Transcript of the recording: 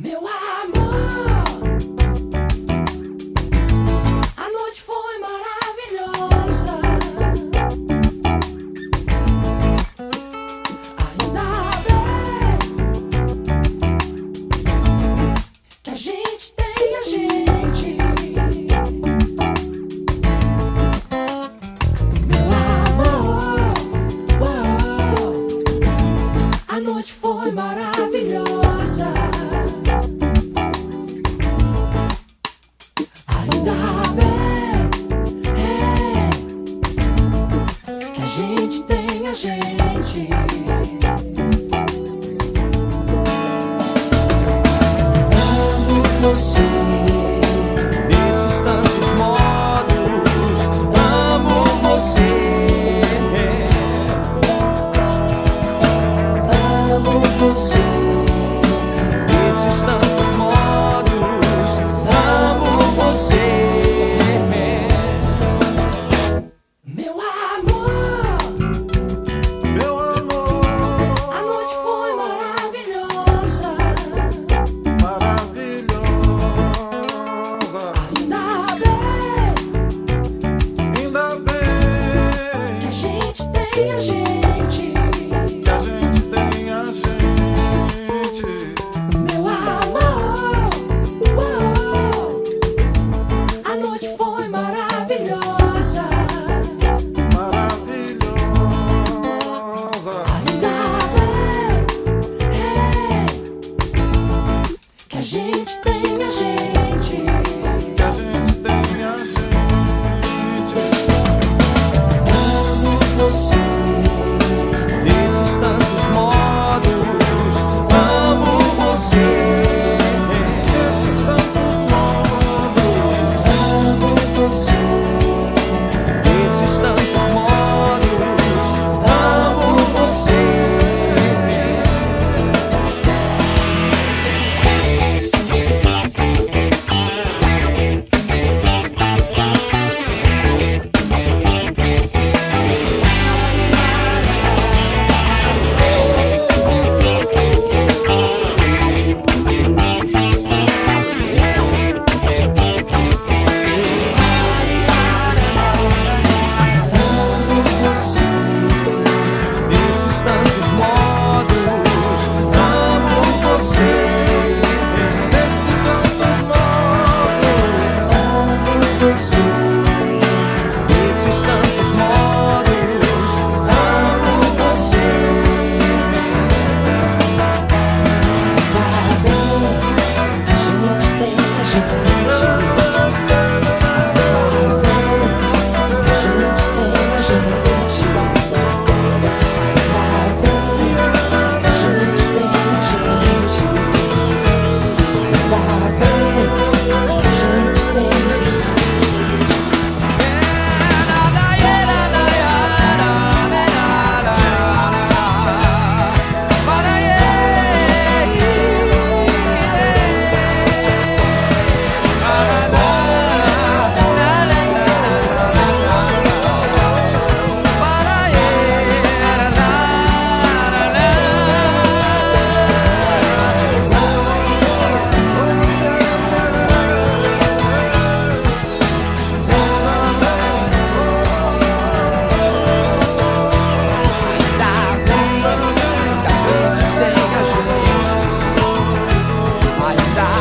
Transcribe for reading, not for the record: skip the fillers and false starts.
Meu amor, a noite foi maravilhosa. Ainda bem que a gente tem a gente. Meu amor, a noite foi maravilhosa. Ainda bem que a gente tem a gente. Amo você desses tantos modos, amo você. amo você. Desses tantos modos, amo você. Meu amor, Meu amor, a noite foi maravilhosa. maravilhosa. Ainda bem Ainda que a bem gente tem a gente. que a gente tem a gente. Meu amor, a noite foi maravilhosa. Maravilhosa. Ainda bem que a gente tem a gente. Que a gente tem a gente. Amo você. Desses tantos modos, amo você. Esses tantos modos. Amo você. Desses tantos modos, amo você. Amo você. Desses tantos modos, amo você. Esses tantos modos. Amo você. Desses tantos modos, amo você. Ainda bem que a gente tem a gente. Ainda